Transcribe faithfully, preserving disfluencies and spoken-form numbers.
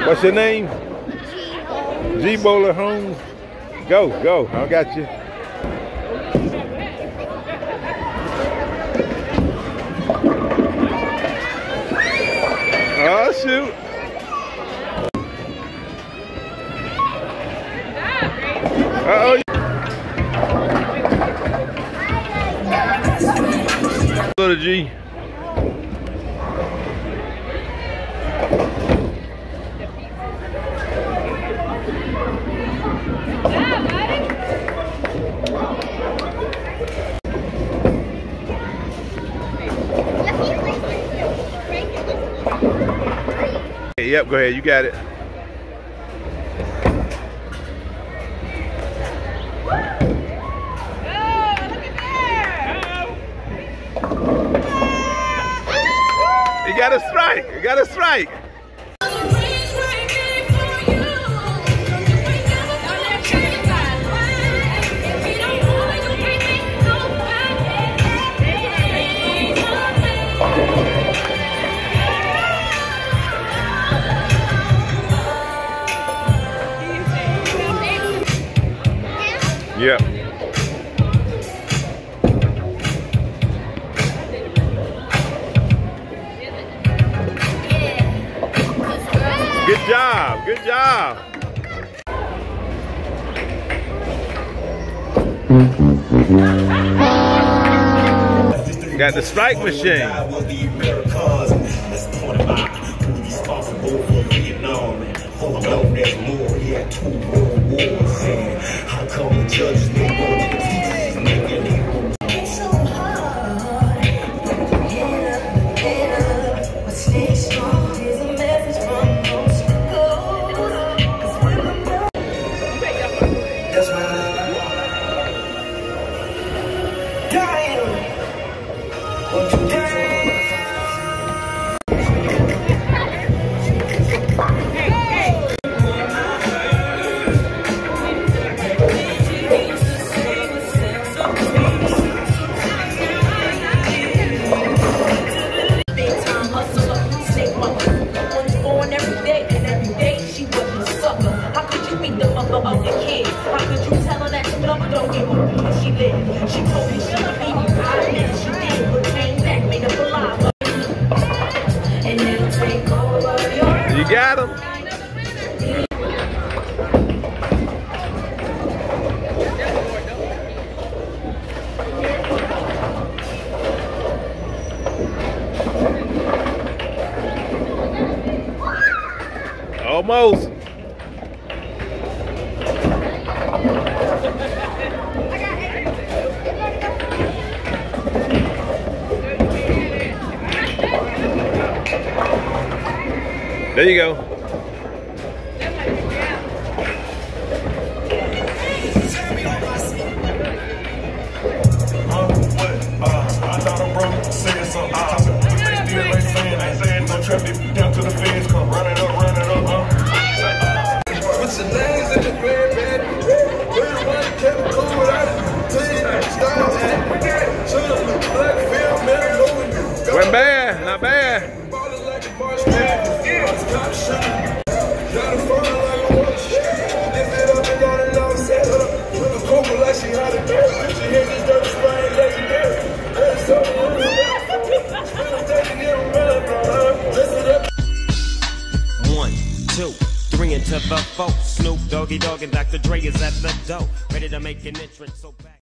What's your name? G Bowler Holmes. Go, go. I got you. Oh, shoot. Uh-oh. Little G. Yep, go ahead. You got it. You got a strike. You got a strike. Yeah. Good job. Good job. Got the strike machine. How come the judges didn't want to teach nigga? It's so hard. Get up, get up, but stay strong. Here's a message from those who go. Cause when I'm done, that's right. Dying. What you did. She told me she would be I mean she did, but came back, made up a lie. And it'll take over your. You got him. Almost. There you go. Went bad, not bad. One, two, three into the four. Snoop Doggy Dogg and Doctor Dre is at the door, ready to make an entrance. So back.